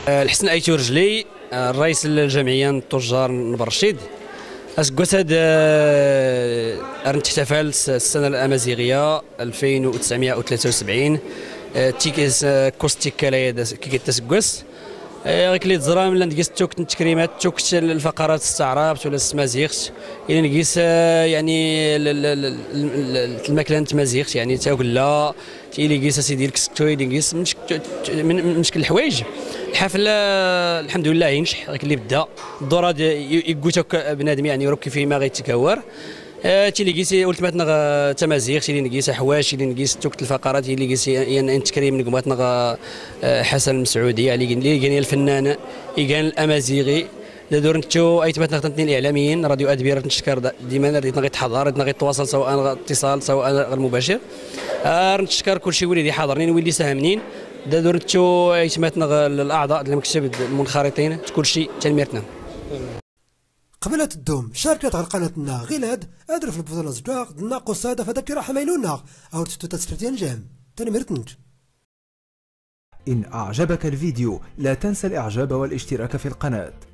الحسن ايتو رجلي الرئيس الجمعيه التجار نبر الرشيد اسكوت هاد تحتفل السنه الامازيغيه 2973 تيكس كوستيك كلايا كي تسكوس غيك لي تزرام لا نقيس توك التكريمات توك الفقرات استعرابت ولا السمازيغت الى نقيس يعني الماكله تمازيغت يعني تاكلا تيلي قيس سيدي الكستو اللي نقيس من مشكل الحوايج الحفله الحمد لله ينجح غيك اللي بدا الدور هذا يقوتك بنادم يعني ركي فيما غيتكور تيلي قيسي ولتماتنا تمازيغ تيلي نقيس حواش تيلي نقيس توك الفقرات تيلي قيسي تكريم نقماتنا حسن المسعودي اللي كان الفنان كان الامازيغي دور نتو اي تماتنا تنتين الاعلاميين راديو ادبير نشكر ديما ردنا غيتحضر ردنا غيتواصل سواء اتصال سواء غير مباشر نشكر كل شيء وليدي حاضرين واللي ساهمين دور نتو اي تماتنا الاعضاء المكتب المنخرطين كل شيء تنميرتنا. قبل الدوم شاركت على قناتنا غلاد ادر في البطوله زداق ناقص هذا فذاك راح ميلونا او تسترتين جام تنمرتنج. إن أعجبك الفيديو لا تنسى الإعجاب والاشتراك في القناة.